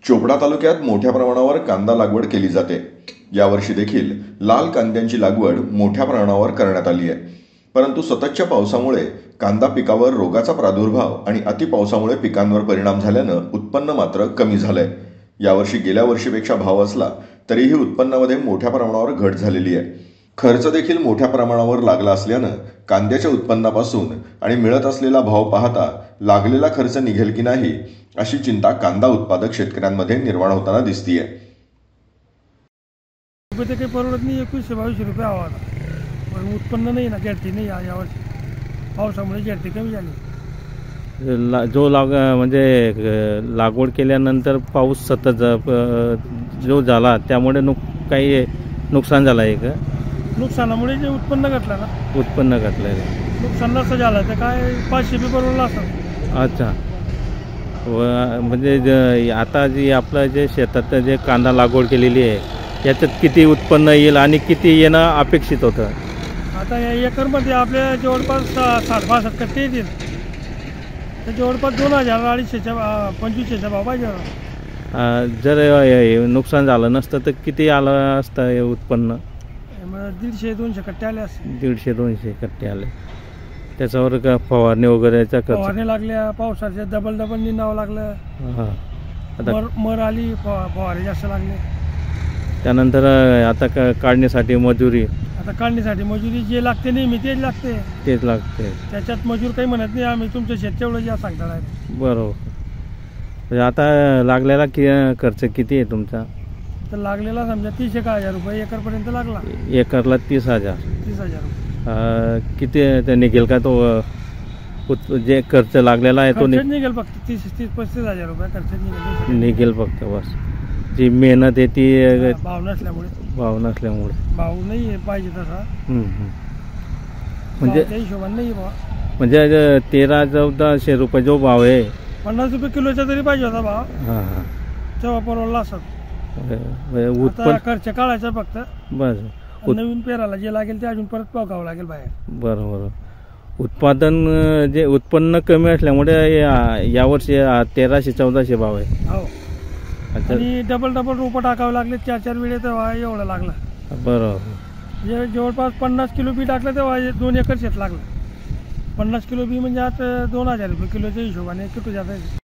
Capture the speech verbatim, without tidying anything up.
चोपडा तालुक्यात मोठ्या प्रमाणावर कांदा लागवड केली जाते। यावर्षी देखील लाल कांद्यांची लागवड मोठ्या प्रमाणावर करण्यात आली आहे। परंतु सततच्या पावसामुळे कांदा पिकावर रोगाचा प्रादुर्भाव आणि अतिपावसामुळे पिकांवर परिणाम झाल्यानं उत्पन्न मात्र कमी झालंय। यावर्षी गेल्या वर्षीपेक्षा भाव असला तरीही उत्पन्नामध्ये मोठ्या प्रमाणावर घट झालेली आहे। खर्च देखील मोठ्या प्रमाणावर लागला असल्यानं कांद्याच्या उत्पन्नापासून आणि मिळत असलेला भाव पाहता लागलेला खर्च निघेल की नाही अशी चिंता कांदा उत्पादक शेतकऱ्यांमध्ये निर्माण होताना दिसतीये। रुपये ते काही परवडत नाही, एकवीसशे बावीसशे रुपये हवा आता, पण उत्पन्न नाही ना, गॅरटी नाही या यावर्षी पावसामुळे गॅरटी कमी झाली। ला जो लाग म्हणजे लागवड केल्यानंतर पाऊस सतत जो झाला त्यामुळे नुक काही नुकसान झालं आहे का? नुकसानामुळे जे उत्पन्न घटलं ना, उत्पन्न घटलं आहे, नुकसान नसं झालं तर काय पाचशे बी परवडलं असं। अच्छा, व म्हणजे आता जी आपलं जे शेतात जे कांदा लागवड केलेली आहे याच्यात किती उत्पन्न येईल आणि किती येणं अपेक्षित होतं? आता या एकरमध्ये आपल्या जवळपास साठ बासष्ट कट्टे येतील, तर जवळपास दोन हजार अडीचशेच्या पंचवीसशेच्या भाव पाहिजे। जर नुकसान झालं नसतं तर किती आलं असतं हे उत्पन्न? दीडशे दोनशे कट्टे आले असते। दीडशे दोनशे कट्टे आले, त्याच्यावर का फवारणी वगैरेचा खर्च? फवारणी लागल्या, पावसाच्या डबल डबल निंदावं लागलं, हां, आता मर मर आली, फवारणी जास्त लागले। त्यानंतर आता का काढणीसाठी मजुरी, आता काढणीसाठी मजुरी जे लागते नेहमी तेच लागते तेच लागते त्याच्यात मजूर काही म्हणत नाही, आम्ही तुमच्या शेत तेवढं या सांगता नाही। बरोबर, म्हणजे आता लागलेला कि खर्च किती आहे तुमचा? तर लागलेला समजा तीस एक हजार रुपये एकरपर्यंत लागला। एकरला तीस हजार तीस हजार रुपये किती ते निघेल का? तो जे खर्च लागलेला आहे तो निघेल फक्त तीस तीस पस्तीस हजार रुपये खर्च निघेल निघेल फक्त, बस। जी मेहनत आहे ती भाव नसल्यामुळे भाव नसल्यामुळे भाव नाही पाहिजे तसा, म्हणजे हिशोबाने नाही भाव, म्हणजे तेरा चौदाशे रुपये जो भाव आहे, पन्नास रुपये किलोचा तरी पाहिजे होता भाव। हां हां, तेव्हा परवडला असत। उत्पन्न खर्च काढायचा फक्त, बस। नवीन पेराला जे लागेल ते अजून परत बघावं लागेल बाहेर। बरोबर, उत्पादन जे उत्पन्न कमी असल्यामुळे यावर्षी तेराशे चौदाशे भाव आहे। हो, आणि डबल डबल रोपं टाकावं लागले, चार चार वेळे तेव्हा एवढं लागलं। बरोबर, जवळपास पन्नास किलो बी टाकलं तेव्हा दोन एकर शेत लागलं। पन्नास किलो बी म्हणजे आता दोन हजार रुपये किलोच्या हिशोबाने किती जात आहे।